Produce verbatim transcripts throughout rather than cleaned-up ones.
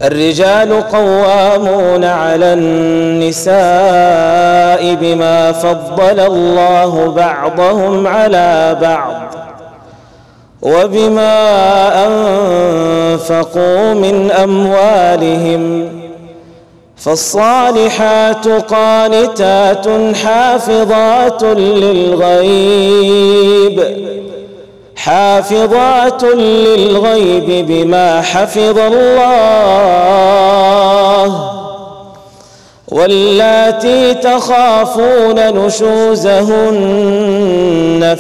الرجال قوامون على النساء بما فضل الله بعضهم على بعض وبما أنفقوا من أموالهم، فالصالحات قانتات حافظات للغيب حافظات للغيب بما حفظ الله، واللاتي تخافون نشوزهن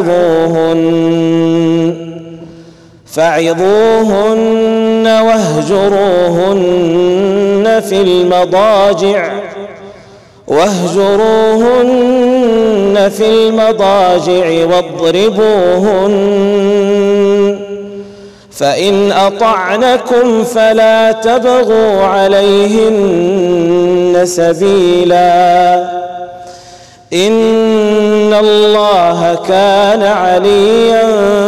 فعظوهن فعظوهن واهجروهن في المضاجع واهجروهن في المضاجع واضربوهن، فإن أطعنكم فلا تبغوا عليهن سبيلا، إن الله كان عليا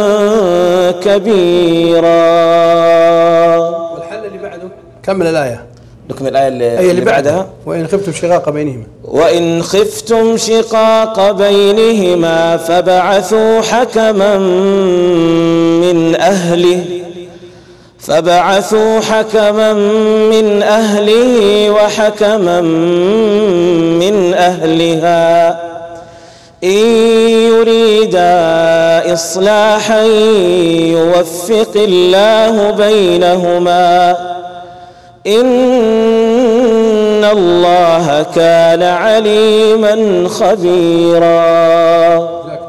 كبيرا. والحل اللي بعده كمل الآية، نكمل الآية اللي, اللي, اللي بعدها. وإن خفتم شقاق بينهما وإن خفتم شقاق بينهما فبعثوا حكما من أهله فبعثوا حكما من أهله وحكما من أهلها إن يريدا إصلاحا يوفق الله بينهما، إن الله كان عليما خبيرا.